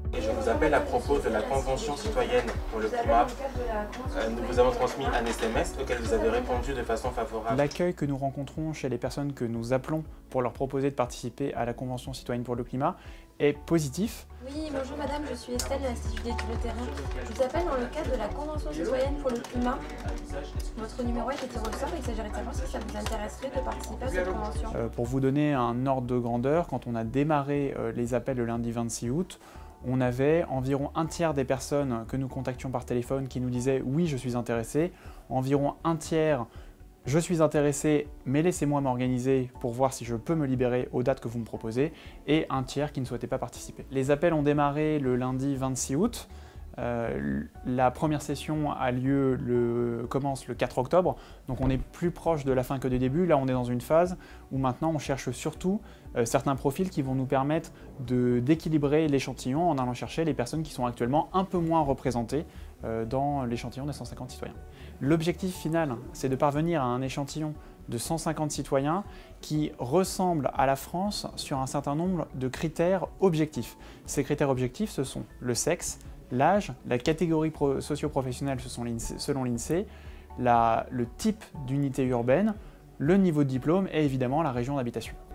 Et je vous appelle à propos de la Convention citoyenne pour le climat. Nous vous avons transmis un SMS auquel vous avez répondu de façon favorable. L'accueil que nous rencontrons chez les personnes que nous appelons pour leur proposer de participer à la Convention citoyenne pour le climat est positif. Oui, bonjour madame, je suis Estelle de l'Institut d'études de terrain. Je vous appelle dans le cadre de la Convention citoyenne pour le climat. Votre numéro a été tiré au sort et il s'agirait de savoir si ça vous intéresserait de participer à cette convention. Pour vous donner un ordre de grandeur, quand on a démarré les appels le lundi 26 août, on avait environ un tiers des personnes que nous contactions par téléphone qui nous disaient « oui, je suis intéressé », environ un tiers « je suis intéressé, mais laissez-moi m'organiser pour voir si je peux me libérer aux dates que vous me proposez » et un tiers qui ne souhaitait pas participer. Les appels ont démarré le lundi 26 août. La première session commence le 4 octobre, donc on est plus proche de la fin que du début. Là, on est dans une phase où maintenant on cherche surtout certains profils qui vont nous permettre d'équilibrer l'échantillon en allant chercher les personnes qui sont actuellement un peu moins représentées dans l'échantillon des 150 citoyens. L'objectif final, c'est de parvenir à un échantillon de 150 citoyens qui ressemblent à la France sur un certain nombre de critères objectifs. Ces critères objectifs, ce sont le sexe, l'âge, la catégorie socio-professionnelle selon l'INSEE, le type d'unité urbaine, le niveau de diplôme et évidemment la région d'habitation.